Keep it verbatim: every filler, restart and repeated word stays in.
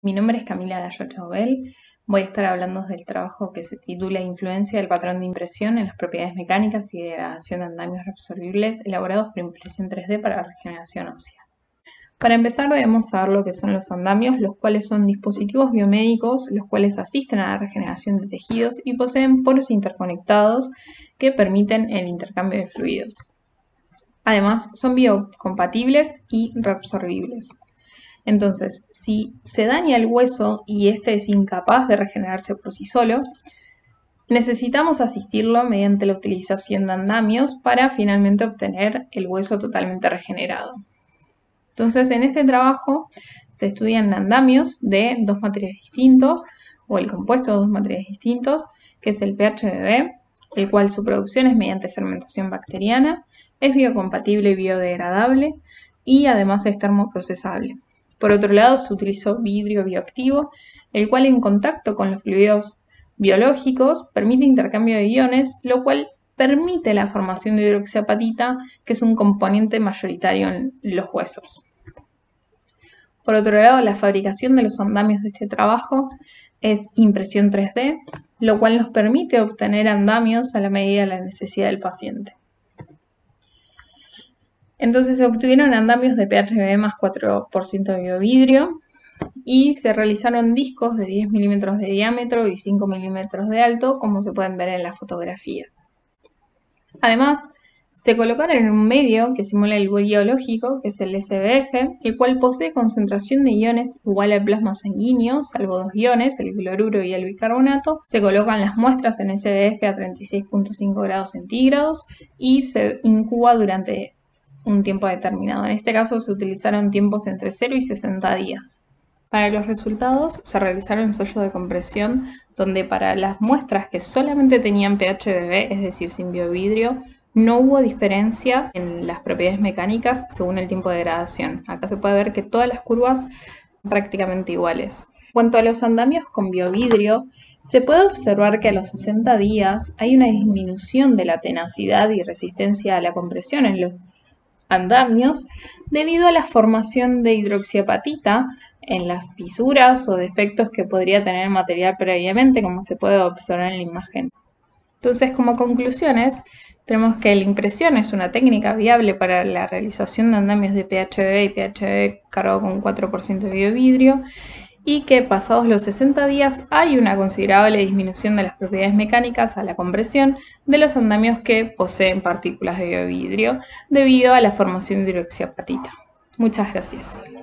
Mi nombre es Camila Gallardo Bell. Voy a estar hablando del trabajo que se titula Influencia del patrón de impresión en las propiedades mecánicas y degradación de andamios reabsorbibles elaborados por impresión tres D para regeneración ósea. Para empezar debemos saber lo que son los andamios, los cuales son dispositivos biomédicos, los cuales asisten a la regeneración de tejidos y poseen poros interconectados que permiten el intercambio de fluidos. Además, son biocompatibles y reabsorbibles. Entonces, si se daña el hueso y éste es incapaz de regenerarse por sí solo, necesitamos asistirlo mediante la utilización de andamios para finalmente obtener el hueso totalmente regenerado. Entonces, en este trabajo se estudian andamios de dos materiales distintos o el compuesto de dos materiales distintos, que es el P H B B, el cual su producción es mediante fermentación bacteriana, es biocompatible y biodegradable y además es termoprocesable. Por otro lado, se utilizó vidrio bioactivo, el cual en contacto con los fluidos biológicos permite intercambio de iones, lo cual permite la formación de hidroxiapatita, que es un componente mayoritario en los huesos. Por otro lado, la fabricación de los andamios de este trabajo es impresión tres D, lo cual nos permite obtener andamios a la medida de la necesidad del paciente. Entonces se obtuvieron andamios de P H B B más cuatro por ciento de biovidrio y se realizaron discos de diez milímetros de diámetro y cinco milímetros de alto, como se pueden ver en las fotografías. Además, se colocaron en un medio que simula el biológico, que es el S B F, el cual posee concentración de iones igual al plasma sanguíneo, salvo dos iones, el cloruro y el bicarbonato. Se colocan las muestras en S B F a treinta y seis punto cinco grados centígrados y se incuba durante un tiempo determinado. En este caso se utilizaron tiempos entre cero y sesenta días. Para los resultados se realizaron ensayos de compresión donde para las muestras que solamente tenían P H B B, es decir, sin biovidrio, no hubo diferencia en las propiedades mecánicas según el tiempo de degradación. Acá se puede ver que todas las curvas son prácticamente iguales. En cuanto a los andamios con biovidrio, se puede observar que a los sesenta días hay una disminución de la tenacidad y resistencia a la compresión en los andamios debido a la formación de hidroxiapatita en las fisuras o defectos que podría tener el material previamente, como se puede observar en la imagen. Entonces, como conclusiones, tenemos que la impresión es una técnica viable para la realización de andamios de P H B B y P H B B cargado con cuatro por ciento de biovidrio y que pasados los sesenta días hay una considerable disminución de las propiedades mecánicas a la compresión de los andamios que poseen partículas de biovidrio debido a la formación de hidroxiapatita. Muchas gracias.